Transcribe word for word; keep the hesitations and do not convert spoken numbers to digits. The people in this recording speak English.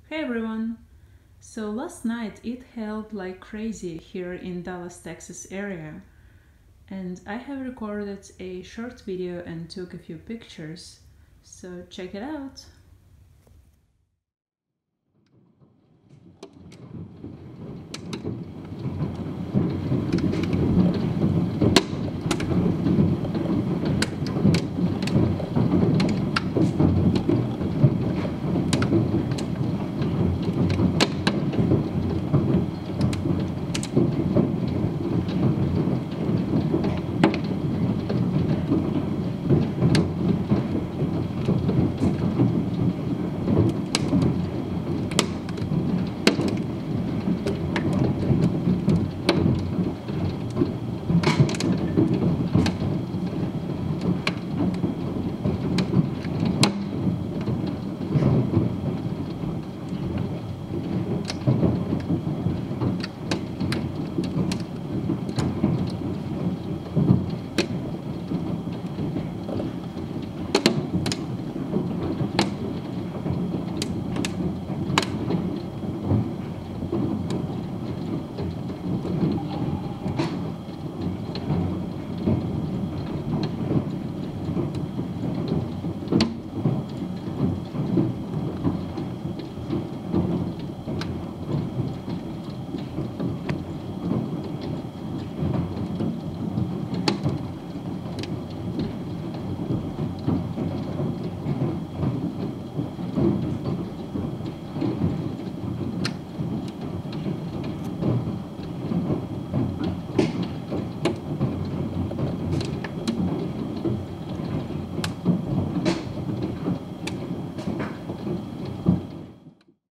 Hey everyone! So last night it hailed like crazy here in Dallas, Texas area, and I have recorded a short video and took a few pictures, so check it out!